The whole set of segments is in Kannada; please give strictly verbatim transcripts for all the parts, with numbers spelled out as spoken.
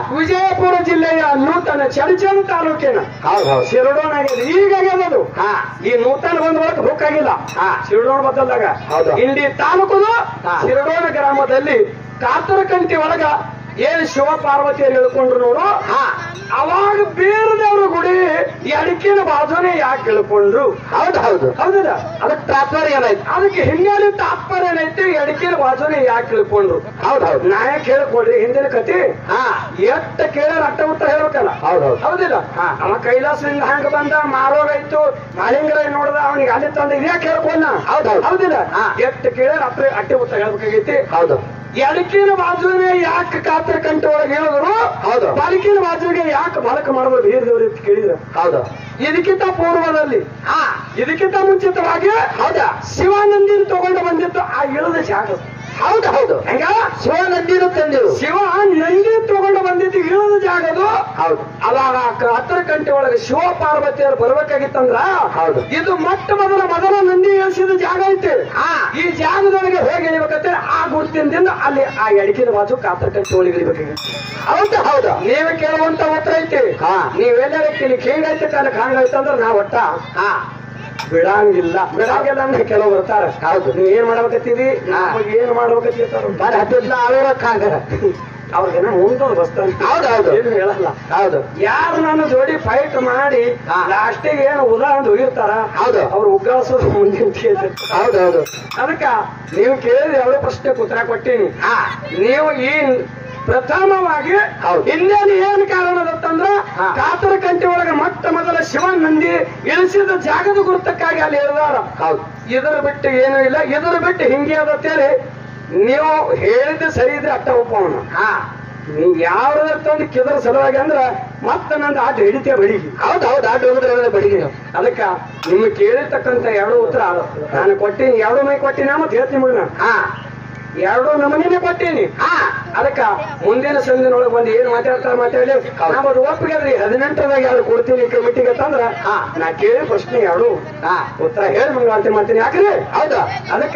ವಿಜಯಪುರ ಜಿಲ್ಲೆಯ ನೂತನ ಚಡಚಣ ತಾಲೂಕಿನ ಹೌದು ಹೌದು ಶಿರಡೋಣ ಆಗಿದೆ ಈಗ ಆಗ್ಯದದು ಹಾ ಈ ನೂತನ ಬಂದ ಒಳಗೆ ಬುಕ್ ಆಗಿಲ್ಲ ಹಾ ಶಿರಡೋಣ ಬದಲಾಗ ಹೌದು ಇಂಡಿ ತಾಲೂಕುದು ಹಾ. ಶಿರಡೋಣ ಗ್ರಾಮದಲ್ಲಿ ಕಾತರಕಂಟಿ ಒಳಗ ಏನ್ ಶಿವ ಪಾರ್ವತಿಯನ್ನು ಹೇಳ್ಕೊಂಡ್ರು ನೋಡು ಹಾ ಅವಾಗ ಬೇರೆದವ್ರ ಗುಡಿ ಈ ಅಡಿಕೆನ ಬಾಜುನೇ ಯಾಕೆ ಹೇಳ್ಕೊಂಡ್ರು ಹೌದು ಹೌದು ಹೌದಲ್ಲ ಅದಕ್ಕೆ ತಾತ್ಪರ್ಯ ಏನಾಯ್ತು ಅದಕ್ಕೆ ಹಿಂದಿನ ತಾತ್ಪರ್ಯ ಏನೈತಿ ಈ ಅಡಿಕೆನ ಬಾಜುನೇ ಯಾಕೆ ಹೇಳ್ಕೊಂಡ್ರು ಹೌದು ಹೌದು ನಾಯಕ್ ಹೇಳ್ಕೊಡ್ರಿ ಹಿಂದಿನ ಕತಿ ಹಾ ಎಷ್ಟ ಕೇಳ ಅಟ್ಟ ಉತ್ತರ ಹೇಳ್ಬೇಕಲ್ಲ ಹೌದು ಹೌದು ಹೌದಿಲ್ಲ ಹಾ. ಅವ ಕೈಲಾಸದಿಂದ ಹಂಗ ಬಂದ ಮಾರೋಗಾಯ್ತು ಮಾಲಿಂಗರ ನೋಡ್ದ ಅವನಿಗೆ ಅಲ್ಲಿ ತಂದ ಇದ್ಯಾಕೆ ಹೇಳ್ಕೊಂಡ ಹೌದು ಹೌದು ಹೌದಿಲ್ಲ ಹಾ. ಎಷ್ಟ ಕೇಳ ಅಟ್ಟ ಅಟ್ಟೆ ಉತ್ತರ ಹೇಳ್ಬೇಕಾಗೈತಿ ಹೌದು ಎಡಕಿನ ಬಾಜುವಿಗೆ ಯಾಕೆ ಕಾತರ ಕಂಠ ಒಳಗೆ ಹೇಳಿದ್ರು ಹೌದು ಬಲಕಿನ ಬಾಜುವಿಗೆ ಯಾಕೆ ಬಳಕ ಮಾಡಿದ್ರು ಬೀರದವ್ರು ಅಂತ ಕೇಳಿದ್ರು ಹೌದು ಇದಕ್ಕಿಂತ ಪೂರ್ವದಲ್ಲಿ ಹಾ ಇದಕ್ಕಿಂತ ಮುಂಚಿತವಾಗಿ ಹೌದಾ ಶಿವಾನಂದಿನ ತಗೊಂಡು ಬಂದಿತ್ತು ಆ ಇಳದ ಜಾಗ ಹೌದು ಹೌದು ಹೆಂಗ ಶಿವ ನಂದಿರು ತಂದಿರು ಶಿವ ನಂದಿ ತಗೊಂಡು ಬಂದಿದ್ದು ಇಳದ ಜಾಗದು ಹೌದು ಅವಾಗ ಹತ್ತರ ಗಂಟೆ ಒಳಗೆ ಶಿವ ಪಾರ್ವತಿಯರು ಬರ್ಬೇಕಾಗಿತ್ತಂದ್ರ ಹೌದು ಇದು ಮೊಟ್ಟ ಮೊದಲ ಮೊದಲ ನಂದಿ ಇಳಿಸಿದ ಜಾಗ ಐತಿ ಹಾ ಈ ಜಾಗದೊಳಗೆ ಹೇಗೆ ಇಳಿಬೇಕಂತ ಆ ಗುರುತಿನಿಂದ ಅಲ್ಲಿ ಆ ಎಡಕಿನ ಬಾಜು ಕಾತರ ಗಂಟೆ ಒಳಗೆ ಇಳಿಬೇಕಾಗಿತ್ತು ಹೌದು ಹೌದು ನೀವೇ ಕೇಳುವಂತ ಉತ್ತರ ಐತಿ ಹಾ ನೀವೆಲ್ಲ ಇಲ್ಲಿ ಹಿಂಗೈತೆ ಕಾಲಕ್ಕೆ ಹಂಗೈತಂದ್ರ ನಾ ಒಟ್ಟ ಹಾ ಬಿಡಂಗಿಲ್ಲ ಬಿಡಂಗಿಲ್ಲ ಅಂದ್ರೆ ಕೆಲವು ಬರ್ತಾರ ಹೌದು ನೀವ್ ಏನ್ ಮಾಡ್ಬೇಕತ್ತೀರಿ ನಮಗೆ ಏನ್ ಮಾಡ್ಬೇಕತ್ತೀರ್ತಾರ ಬಾರಿ ಹತ್ತಿಲ್ಲ ಅವರ ಕಾಂಗರ ಅವ್ರಿಗೇನ ಮುಂದೊಂದು ಬಸ್ತಾನ ಹೌದು ಹೌದು ಏನು ಹೇಳಲ್ಲ ಹೌದು ಯಾರು ನಾನು ಜೋಡಿ ಫೈಟ್ ಮಾಡಿ ಹಾ. ಲಾಸ್ಟಿಗೆ ಏನು ಉದಾಹರಣೆ ಹೋಗಿರ್ತಾರ ಹೌದು ಅವ್ರು ಉಗ್ಗಾಸೋದು ಮುಂದಿನ ಕೇಳಿ ಹೌದು ಹೌದು ಅದಕ್ಕ ನೀವು ಕೇಳಿದ ಯಾವುದೇ ಪ್ರಶ್ನೆ ಉತ್ತರ ಕೊಟ್ಟೀನಿ ಹಾ ನೀವು ಈ ಪ್ರಥಮವಾಗಿ ಹೌದು. ಇನ್ನೇನು ಏನು ಕಾರಣದತ್ತಂದ್ರ ಹಾ. ಕಾತರ ಕಂಟಿ ಒಳಗೆ ಮೊಟ್ಟ ಮೊದಲ ಶಿವ ನಂದಿ ಇಳಿಸಿದ ಜಾಗದ ಗುರುತಕ್ಕಾಗಿ ಅಲ್ಲಿ ಹೇಳಿದಾರ ಹೌದು ಇದರ ಬಿಟ್ಟು ಏನೂ ಇಲ್ಲ ಇದರ ಬಿಟ್ಟು ಹಿಂಗೆ ಅದತ್ತೇಳಿ ನೀವು ಹೇಳಿದ ಸರಿ ಇದ್ರೆ ಅಟ್ಟ ಒಪ್ಪವನ ಹಾ ನೀವು ಯಾವ್ದಾರ ತಂದು ಕಿದ್ರ ಸಲುವಾಗಿ ಅಂದ್ರ ಮತ್ತ ನಂದು ಆಟ ಹಿಡಿತೇ ಬಡಿಗಿ ಹೌದು ಹೌದು ಆಟ ಹೋಗಿದ್ರೆ ಬಡಿಗೆ ಅದಕ್ಕ ನಿಮ್ಗೆ ಕೇಳಿರ್ತಕ್ಕಂಥ ಎರಡು ಉತ್ತರ ನಾನು ಕೊಟ್ಟಿನಿ ಎರಡು ಮೈ ಕೊಟ್ಟಿನ ಮತ್ತೆ ಹೇಳ್ತೀನಿ ಮಗನ ಹಾ ಎರಡು ನಮೂನಿನೇ ಕೊಟ್ಟೀನಿ ಹಾ ಅದಕ್ಕ ಮುಂದಿನ ಸಂದಿನೊಳಗೆ ಬಂದು ಏನ್ ಮಾತಾಡ್ತಾರ ಮಾತಾಡಿ ನಾವು ಅದು ಒಪ್ಪಿಗೆ ಅದ್ರಿ ಹದಿನೆಂಟರದಾಗ ಯಾರು ಕೊಡ್ತೀನಿ ಕಮಿಟಿಗೆ ಅಂತಂದ್ರ ಹಾ. ನಾ ಕೇಳಿ ಪ್ರಶ್ನೆ ಎರಡು ಹಾ ಉತ್ತರ ಹೇಳಿ ಮಂಗಳಾರತಿ ಮಾಡ್ತೀನಿ ಯಾಕ್ರಿ ಹೌದಾ ಅದಕ್ಕ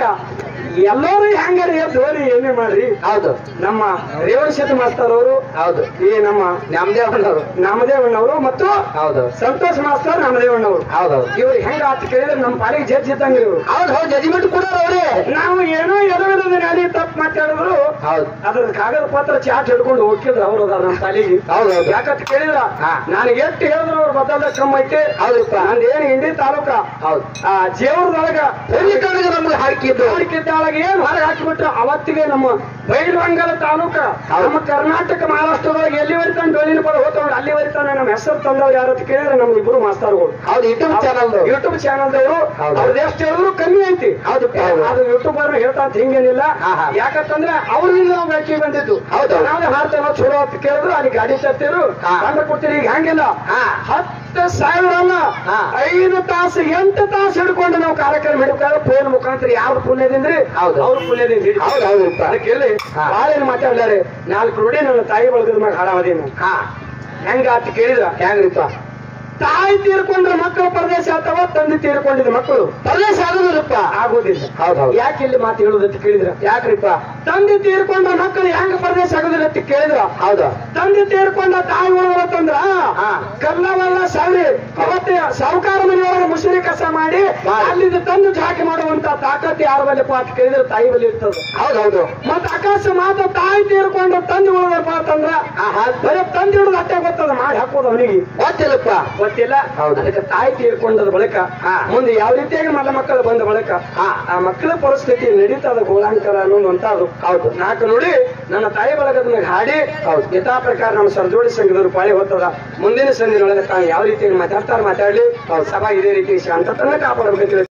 ಎಲ್ಲರೂ ಹೆಂಗಾರಿ ಎದ್ದೋರಿ ಏನೇ ಮಾಡ್ರಿ ಹೌದು ನಮ್ಮ ರೇವಣಶೆಟ್ಟಿ ಮಾಸ್ತರ್ ಅವರು ಹೌದು ಈ ನಮ್ಮ ನಾಮದೇವಣ್ಣವರು ನಾಮದೇವಣ್ಣವರು ಮತ್ತು ಹೌದು ಸಂತೋಷ್ ಮಾಸ್ತರ್ ನಾಮದೇವಣ್ಣವರು ಹೌದೌದು ಇವ್ರು ಹೆಂಗ ಆತ ಕೇಳಿದ್ರೆ ನಮ್ಮ ಪಾಲಿಗೆ ಜಡ್ಜ್ ಇದ್ದಂಗ್ರಿ ಇವ್ರು ಹೌದು ಹೌದು ಜಜ್ಮೆಂಟ್ ಕೂಡ ಅವರೇ ನಾವು ಏನೋ ಎದವಿಲ್ಲದ ನಾಡಿ ತಪ್ಪು ಮಾತಾಡಿದ್ರು ಹೌದು ಅದ್ರ ಕಾಗದ ಪತ್ರ ಚಾಟ್ ಹಿಡ್ಕೊಂಡು ಹೋಗಿದ್ರು ಅವ್ರು ಅದಾರ ನಮ್ಮ ಪಾಲಿಗೆ ಹೌದು ಹೌದು ಯಾಕಂತ ಕೇಳಿದ್ರ ಹಾ. ನಾನು ಎಷ್ಟು ಹೇಳಿದ್ರು ಅವ್ರ ಬದಲ ಕಮ್ಮ ಐತೆ ಹೌದಪ್ಪ ನಂದು ಏನು ಹಿಂದಿ ತಾಲೂಕ ಹೌದು ಆ ಜೇವರದೊಳಗ ಎಲ್ಲಿ ಕಡೆಗೆ ನಮ್ಗೆ ಹಾಕಿದ್ದು ಹಾಕಿದ್ದಾಳಗೆ ಏನ್ ಹೊರಗೆ ಹಾಕಿಬಿಟ್ರು ಅವತ್ತಿಗೆ ನಮ್ಮ ಬೈಲವಂಗಲ ತಾಲೂಕ ಹೌದು. ನಮ್ಮ ಕರ್ನಾಟಕ ಮಹಾರಾಷ್ಟ್ರದೊಳಗೆ ಎಲ್ಲಿವರೆ ತಂದು ಡೊಳ್ಳಿನ ಪದ ಹೋಗ್ತಾವ್ರು ಅಲ್ಲಿವರೆ ತಾನೆ ನಮ್ಮ ಹೆಸರು ತಂದವ್ರು ಯಾರು ಅಂತ ಕೇಳಿದ್ರೆ ನಮ್ಮ ಇಬ್ಬರು ಮಾಸ್ತರ್ಗಳು ಹೌದು ಯೂಟ್ಯೂಬ್ ಚಾನಲ್ ಯೂಟ್ಯೂಬ್ ಚಾನಲ್ದವರು ಹೌದು. ಅವ್ರದ್ದು ಎಷ್ಟು ಹೇಳಿದ್ರು ಕಮ್ಮಿ ಐತಿ ಹೌದು, ಹೌದು. ಅದು ಯೂಟ್ಯೂಬರ್ ಹೇಳ್ತಾ ಅಂತ ಹಿಂಗೇನಿಲ್ಲ ಹಾ, ಹಾ. ಯಾಕಂತಂದ್ರೆ ಅವ್ರಿಂದ ನಾವು ಬೆಳಕಿಗೆ ಬಂದಿದ್ದು ಹೌದು. ನಾವು ಹಾಡ್ತೇವೆ ಚಲೋ ಅಂತ ಕೇಳಿದ್ರು ಅಲ್ಲಿ ಗಾಡಿ ತರ್ತಿರು ಹಾ. ಕಂಡು ಕೊಡ್ತೀರಿ ಈಗ ಹಂಗಿಲ್ಲ ಹಾ. ಹತ್ತು ಸಾವಿರ ಅಲ್ಲ ಹಾ. ಐದು ತಾಸು ಎಂಟು ತಾಸು ಹಿಡ್ಕೊಂಡು ನಾವು ಕಾರ್ಯಕ್ರಮ ಹಿಡ್ಕೊಂಡು ಫೋನ್ ಮುಖಾಂತರ ಯಾವ್ದು ಪುಣ್ಯದಿಂದ್ರಿ ಹೌದು. ಅವ್ರ ಪುಣ್ಯದಿಂದ ಹಿಡಿದು. ಹೌದು, ಹೌದಪ್ಪ. ಅದಕ್ಕೆ ಹೇಳಿ ಹಾ. ಭಾಳ ಏನ್ ಮಾತಾಡ್ಲಾರೆ ನಾಲ್ಕು ನುಡಿ ನನ್ನ ತಾಯಿ ಬಳಗದ ಮ್ಯಾಗ ಹಾಡಾವದೇನು ಹಾ ಹೆಂಗ ಅಂತ ಕೇಳಿದ್ರ ಹೆಂಗ್ರಿಪ್ಪ ತಾಯಿ ತೀರ್ಕೊಂಡ್ರೆ ಮಕ್ಕಳು ಪರದೇಶ ಅಥವಾ ತಂದೆ ತೀರ್ಕೊಂಡಿದ ಮಕ್ಕಳು ಪ್ರದೇಶ ಆಗುದಿಲ್ಲಪ್ಪ ಆಗೋದಿಲ್ಲ. ಹೌದು ಹೌದು ಯಾಕೆ ಇಲ್ಲಿ ಮಾತು ಹೇಳುದಂತ ಕೇಳಿದ್ರ ಯಾಕ್ರಿಪ್ಪ ತಂದೆ ತೀರ್ಕೊಂಡ್ರ ಮಕ್ಕಳು ಹೆಂಗ ಪರದೇಶ ಆಗೋದಿಲ್ಲ ಅಂತ ಕೇಳಿದ್ರ ಹೌದಾ ತಂದೆ ತೀರ್ಕೊಂಡ ತಾಯಿ ಒಳಗತ್ತಂದ್ರ ಹಾ. ಕಲ್ಲವಲ್ಲ ಸಾವಿರಿ ಅವತ್ತೆ ಸಾಹುಕಾರ ಮನೆಯೊಳಗೆ ಮುಸುರಿ ಕಸ ಮಾಡಿ ಮಾಡಿ. ಅಲ್ಲಿಂದ ತಂದು ಜಾಕಿ ಮಾಡುವಂತ ತಾಕತ್ ಯಾರ ಬಲ್ಲಿಪ್ಪ ಅಂತ ಕೇಳಿದ್ರೆ ತಾಯಿ ಬಲ್ಲಿ ಇರ್ತದ. ಹೌದು ಹೌದು ಮತ್ತ ಅಕಸ್ಮಾತ್ ತಾಯಿ ತೀರ್ಕೊಂಡ್ರ ತಂದೆ ಉಳಿದಪ್ಪ ಅಂತಂದ್ರ ಹಾ, ಹಾ. ಬರೀ ತಂದೆ ಹಿಡಿದು ಅಟ್ಟೆ ಗೊತ್ತದ ಮಾಡಿ ಹಾಕೋದು ಅವನಿಗೆ ಗೊತ್ತಿಲ್ಲಪ್ಪ ಗೊತ್ತಿಲ್ಲ. ಹೌದು. ಅದಕ್ಕೆ ತಾಯಿ ತೀರ್ಕೊಂಡದ ಬಳಿಕ ಹಾ. ಮುಂದೆ ಯಾವ ರೀತಿಯಾಗಿ ಮಲ್ಲ ಮಕ್ಕಳು ಬಂದ ಬಳಿಕ ಹಾ. ಆ ಮಕ್ಕಳ ಪರಿಸ್ಥಿತಿ ನಡೀತದ ಗೋಳಾಂಕರ ಅನ್ನೋದು ಅಂತಾದ್ರು. ಹೌದು. ನಾಲ್ಕು ನೋಡಿ ನನ್ನ ತಾಯಿ ಬಳಗದ ಮೇಲೆ ಹಾಡಿ ಹೌದು. ಯಥಾ ಪ್ರಕಾರ ನಮ್ಮ ಸರ್ಜೋಡಿ ಸಂಘದವರು ಪಾಳಿ ಹೊತ್ತದ ಮುಂದಿನ ಸಂದಿನೊಳಗೆ ತಾವು ಯಾವ ರೀತಿಯಾಗಿ ಮಾತಾಡ್ತಾರ ಮಾತಾಡ್ಲಿ ಸಭಾ ಇದೇ ರೀತಿ ಶಾಂತತನ ಕಾಪಾಡಬೇಕಂತ